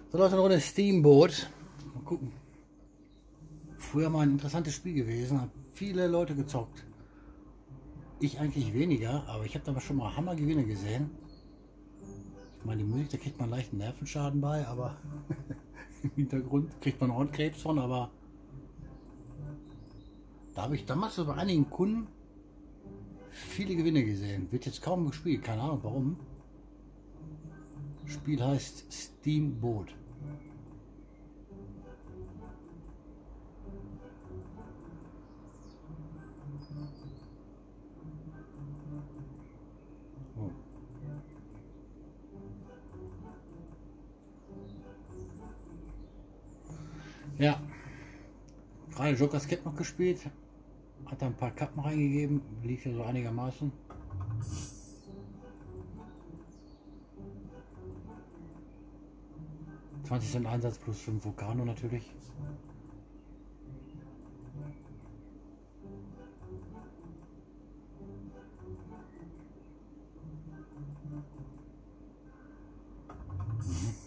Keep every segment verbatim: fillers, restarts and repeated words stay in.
So Leute, eine Runde Steamboat. Mal gucken. Früher mal ein interessantes Spiel gewesen, haben viele Leute gezockt. Ich eigentlich weniger, aber ich habe da schon mal Hammergewinne gesehen. Ich meine, die Musik, da kriegt man leicht einen Nervenschaden bei, aber im Hintergrund kriegt man Ohrenkrebs von, aber da habe ich damals so bei einigen Kunden viele Gewinne gesehen. Wird jetzt kaum gespielt, keine Ahnung warum. Das Spiel heißt Steamboat. Oh. Ja, gerade Joker's Cap noch gespielt, hat da ein paar Kappen reingegeben, lief ja so einigermaßen. zwanzig Cent Einsatz plus fünf Vulcano natürlich. Mhm.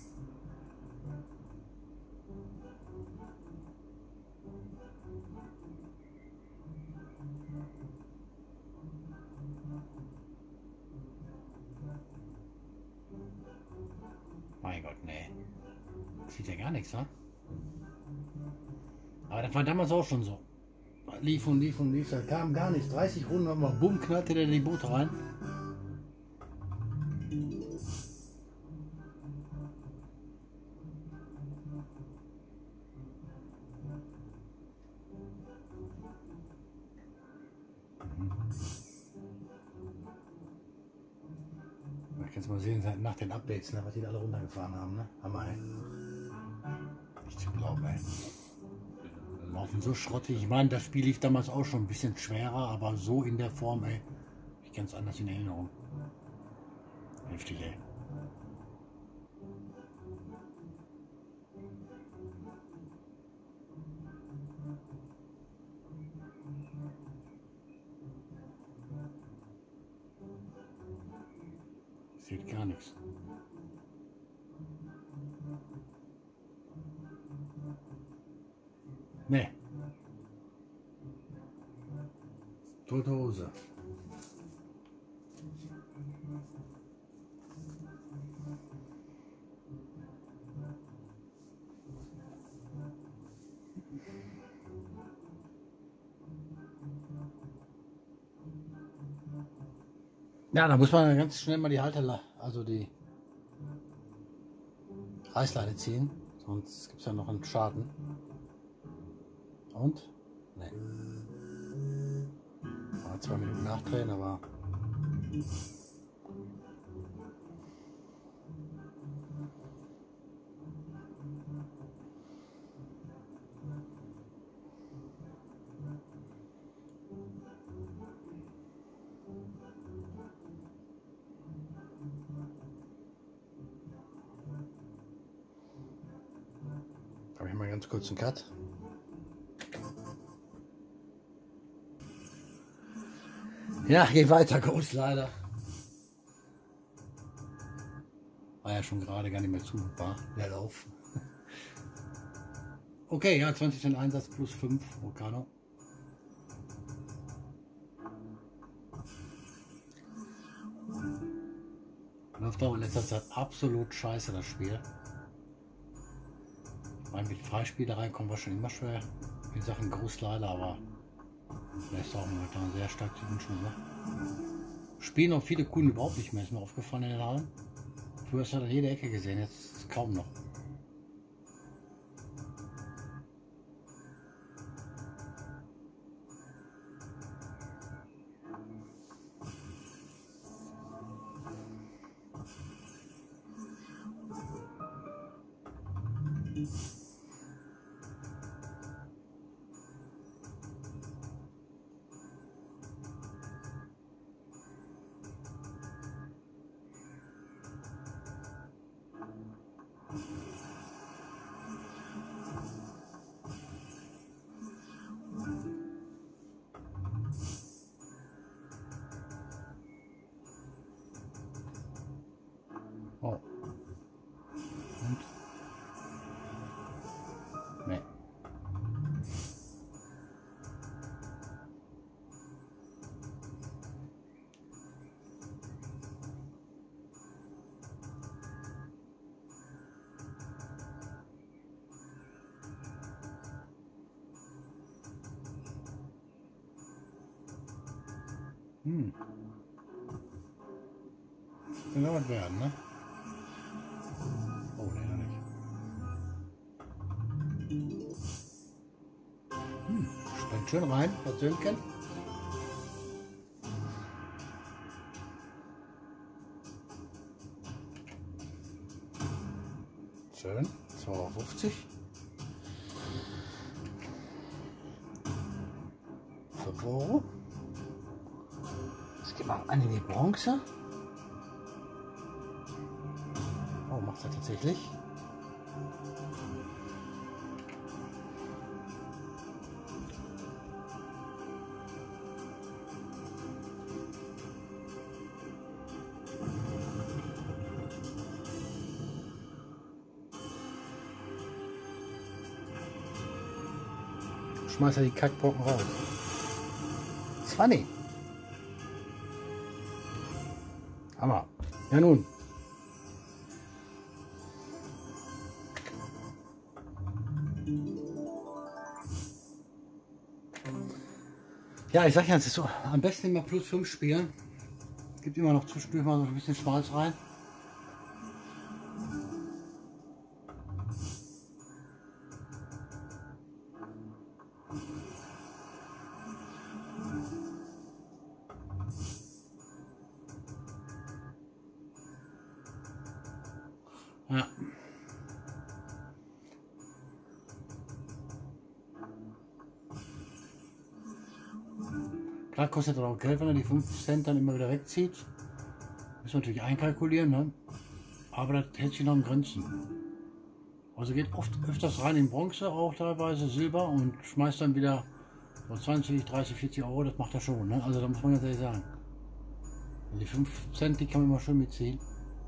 Mein Gott, nee. Sieht ja gar nichts, ne? Aber das war damals auch schon so. Lief und lief und lief, da kam gar nichts. dreißig Runden, aber bumm, knallte der in die Boote rein. Ich kann es mal sehen, nach den Updates, ne, was die da alle runtergefahren haben. Ne? Hammer, ey. Nicht zu glauben, ey. Laufen so schrottig. Ich meine, das Spiel lief damals auch schon ein bisschen schwerer, aber so in der Form, ey. Ich ganz anders in Erinnerung. Heftig, ey. Sieht gar nichts. Nee. Tote Hose. Ja, da muss man ganz schnell mal die Halterleine, also die Reißleine ziehen, sonst gibt es ja noch einen Schaden. Und? Nee. Mal zwei Minuten nachdrehen, aber habe ich mal ganz kurz einen Cut. Ja, geht weiter, groß leider. War ja schon gerade gar nicht mehr zumutbar, der Lauf. Okay, ja, zwanzig Cent Einsatz plus fünf Vulcano. Läuft auch in letzter Zeit absolut scheiße, das Spiel. Ich meine, mit Freispielerei kommen wir schon immer schwer in Sachen Großleider, aber der ist auch momentan sehr stark die Wünschen. Ne? Spielen auch viele Kunden überhaupt nicht mehr, ist mir aufgefallen in den Hallen. Früher hast du an jeder Ecke gesehen, jetzt kaum noch. Oh. Und Hm. Kann ja was werden, ne? Oh, nee, noch nicht. Hm. Springt schön rein, das Söhnchen. Schön, zweihundertfünfzig. fünf Euro. Es geht mal an in die Bronze. Oh, macht er tatsächlich. Schmeißt er die Kackbrocken raus. zwanzig. Hammer. Ja nun. Ja, ich sag ja, es ist so, am besten immer plus fünf spielen. Gibt immer noch zwischendurch mal so ein bisschen Schmalz rein. Ja. Klar kostet das auch Geld, wenn er die fünf Cent dann immer wieder wegzieht. Muss man natürlich einkalkulieren, ne? Aber das hält sich noch in Grenzen. Also geht oft öfters rein in Bronze, auch teilweise Silber und schmeißt dann wieder so zwanzig, dreißig, vierzig Euro, das macht er schon, ne? Also da muss man ganz ehrlich sagen. Die fünf Cent, die kann man immer schön mitziehen.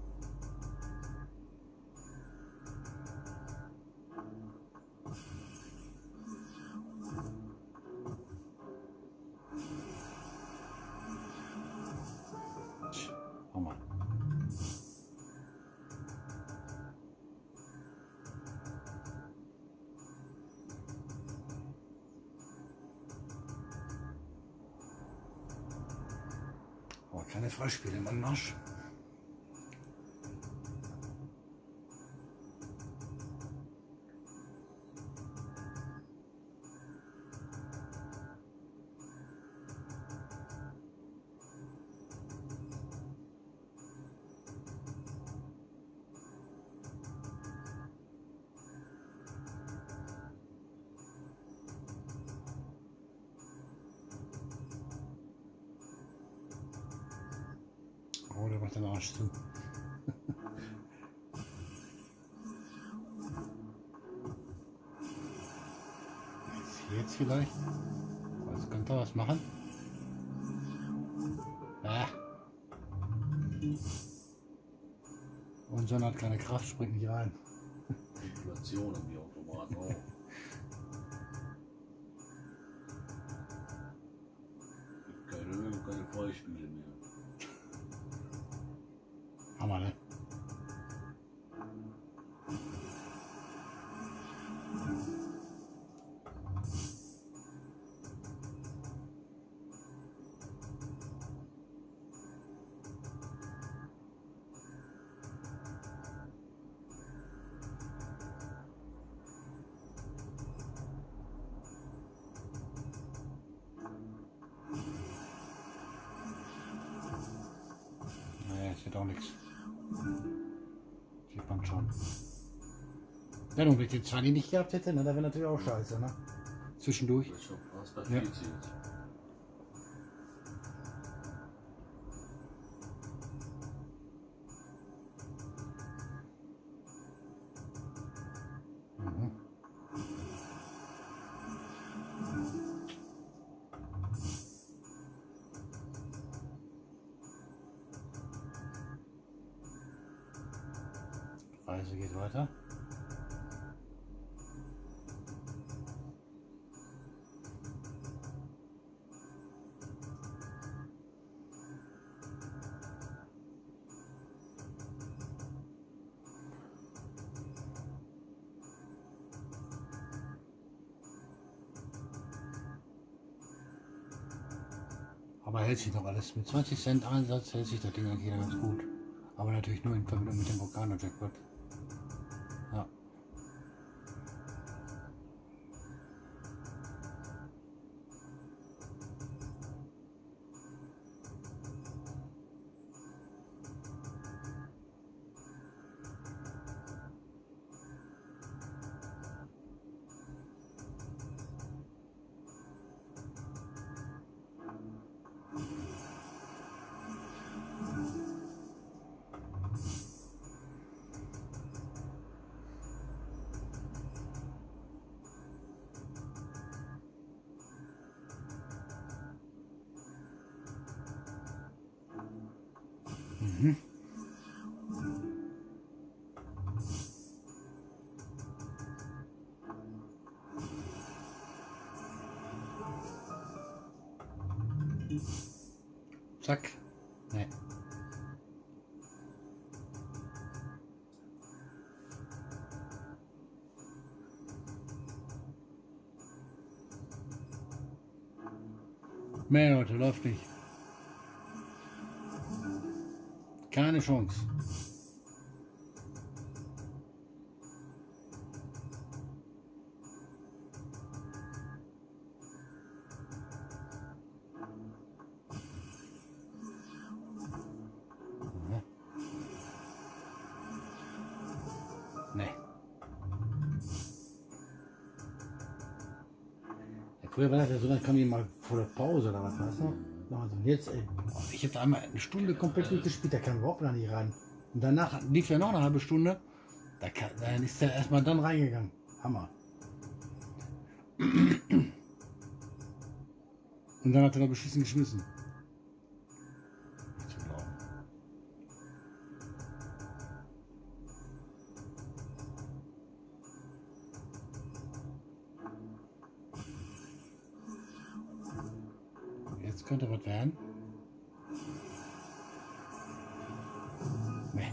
Hammer. Oh, keine Freispiele im Anmarsch. Oh, der macht den Arsch zu. Jetzt, jetzt vielleicht. Also könnte er was machen. Ah. Und John hat keine Kraft, springt nicht rein. Inflation haben die Automaten auch. Gibt keine Öl, keine Freispiele mehr. Hammer, ne? Naja, es wird auch nichts. Sieht man schon. Ja, nun, wenn ich den Zwanni nicht gehabt hätte, ne, dann wäre natürlich auch scheiße, ne? Zwischendurch. Das ist schon fast bei Ja. vierzig. Mhm. Reise geht weiter. Aber hält sich noch alles. Mit zwanzig Cent Einsatz hält sich das Ding eigentlich ganz gut. Aber natürlich nur in Verbindung mit dem Vulkaner-Jackpot. Ja. Mhm. Zack. Nee. Mehr Leute, läuft nicht. Keine Chance. Ja. Nee. Ja, früher war das ja so, dann kam ich mal vor der Pause oder was, weißt du? Also jetzt, ey, ich habe einmal eine Stunde komplett durchgespielt, da kam überhaupt gar nicht rein. Und danach lief ja noch eine halbe Stunde, da kann, dann ist er erstmal dann reingegangen. Hammer. Und dann hat er da beschissen geschmissen. Nicht zu glauben. Jetzt könnte was werden. Nee.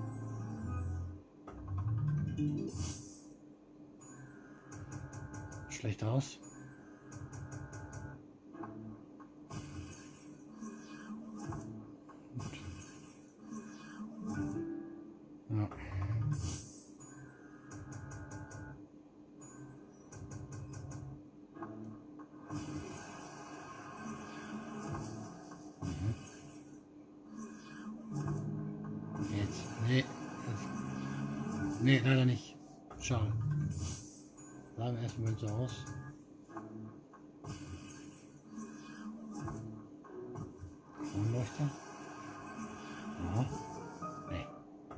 Schlecht aus. Gut. Ja. Jetzt. Nee. Nee, leider nicht. Schade. Bleiben wir erstmal zu Hause. Kronleuchter. Ja. Nee.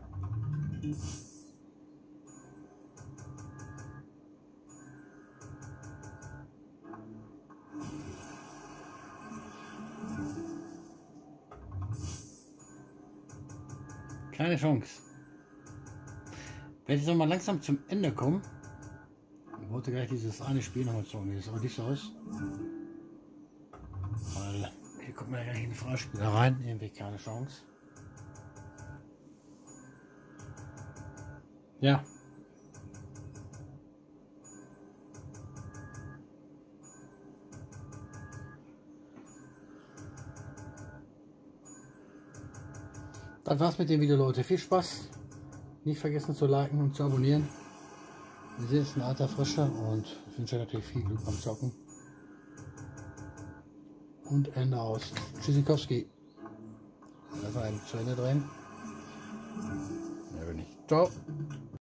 Keine Chance. Werde ich noch mal langsam zum Ende kommen. Ich wollte gleich dieses eine Spiel nochmal zocken, das sieht aber nicht so aus. Weil hier kommt man ja gar nicht in die Freispieler rein, irgendwie keine Chance. Ja. Das war's mit dem Video, Leute. Viel Spaß. Nicht vergessen zu liken und zu abonnieren. Wir sehen uns in alter Frische und ich wünsche euch natürlich viel Glück beim Zocken. Und Ende aus. Tschüssikowski. Einfach einen zu Ende drehen. Ja, bin ich. Ciao.